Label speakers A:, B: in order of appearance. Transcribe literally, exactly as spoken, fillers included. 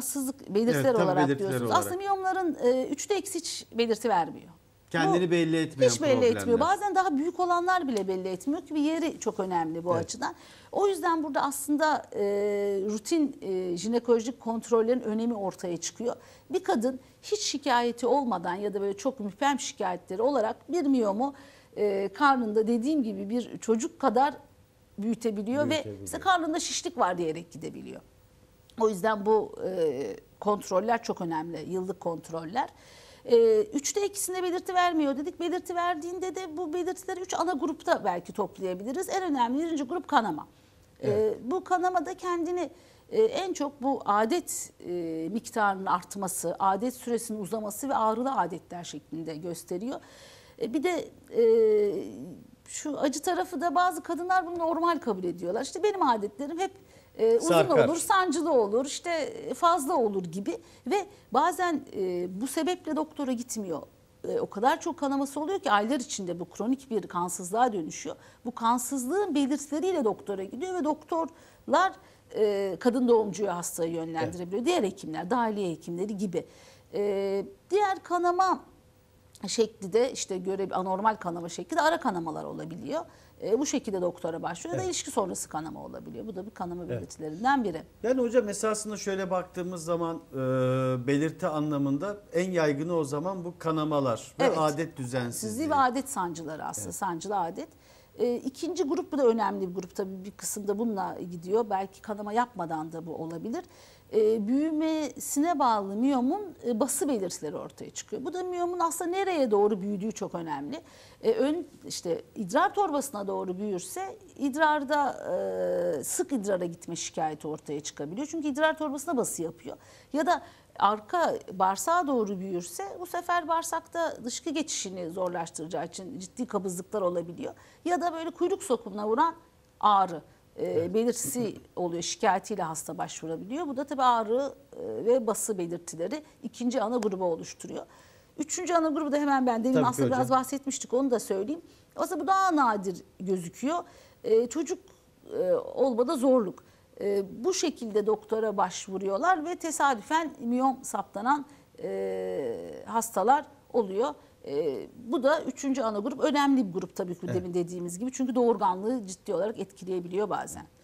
A: rahatsızlık belirtiler
B: Evet, tabii
A: olarak
B: belirtiler
A: diyorsunuz.
B: olarak.
A: Aslında miyomların e, üçte eksi hiç belirti vermiyor.
B: Kendini
A: Bu,
B: belli etmeyen
A: hiç belli
B: problemler.
A: etmiyor. Bazen daha büyük olanlar bile belli etmiyor ki bir yeri çok önemli bu
B: Evet.
A: açıdan. O yüzden burada aslında e, rutin e, jinekolojik kontrollerin önemi ortaya çıkıyor. Bir kadın hiç şikayeti olmadan ya da böyle çok müphem şikayetleri olarak bir miyomu e, karnında dediğim gibi bir çocuk kadar büyütebiliyor,
C: Büyütebiliyor.
A: ve işte karnında şişlik var diyerek gidebiliyor. O yüzden bu e, kontroller çok önemli, yıllık kontroller. E, üçte ikisinde belirti vermiyor dedik. Belirti verdiğinde de bu belirtileri üç ana grupta belki toplayabiliriz. En önemli birinci grup kanama.
C: Evet.
A: E, bu kanamada kendini e, en çok bu adet e, miktarının artması, adet süresinin uzaması ve ağrılı adetler şeklinde gösteriyor. E, bir de e, şu acı tarafı da bazı kadınlar bunu normal kabul ediyorlar. İşte benim adetlerim hep e, uzun
B: Sarkar.
A: olur, sancılı olur, işte fazla olur gibi ve bazen e, bu sebeple doktora gitmiyor. E, o kadar çok kanaması oluyor ki aylar içinde bu kronik bir kansızlığa dönüşüyor. Bu kansızlığın belirtileriyle doktora gidiyor ve doktorlar e, kadın doğumcuya hastayı yönlendirebiliyor. Evet. Diğer hekimler, dahiliye hekimleri gibi. E, diğer kanama şekli de işte göre anormal kanama şekli de ara kanamalar olabiliyor. E, bu şekilde doktora başlıyor, evet. Ya da ilişki sonrası kanama olabiliyor. Bu da bir kanama belirtilerinden biri.
B: Yani hocam esasında şöyle baktığımız zaman e, belirti anlamında en yaygını o zaman bu kanamalar ve
A: Evet.
B: adet düzensizliği.
A: Sizliği ve adet sancıları aslında, evet. Sancılı adet. E, ikinci grup, bu da önemli bir grup tabii, bir kısımda bununla gidiyor. Belki kanama yapmadan da bu olabilir. E, büyümesine bağlı miyomun e, bası belirtileri ortaya çıkıyor. Bu da miyomun aslında nereye doğru büyüdüğü çok önemli. E, ön işte idrar torbasına doğru büyürse idrarda e, sık idrara gitme şikayeti ortaya çıkabiliyor. Çünkü idrar torbasına bası yapıyor. Ya da arka bağırsağa doğru büyürse bu sefer bağırsakta dışkı geçişini zorlaştıracağı için ciddi kabızlıklar olabiliyor. Ya da böyle kuyruk sokumuna vuran ağrı e, belirtisi oluyor, şikayetiyle hasta başvurabiliyor. Bu da tabii ağrı e, ve bası belirtileri ikinci ana grubu oluşturuyor. Üçüncü ana grubu da hemen ben demin
B: Tabii
A: aslında
B: hocam.
A: biraz bahsetmiştik, onu da söyleyeyim. Aslında bu daha nadir gözüküyor. E, çocuk e, olmada zorluk. E, bu şekilde doktora başvuruyorlar ve tesadüfen miyom saptanan e, hastalar oluyor. E, bu da üçüncü ana grup. Önemli bir grup tabii ki,
B: Evet.
A: demin dediğimiz gibi. Çünkü doğurganlığı ciddi olarak etkileyebiliyor bazen.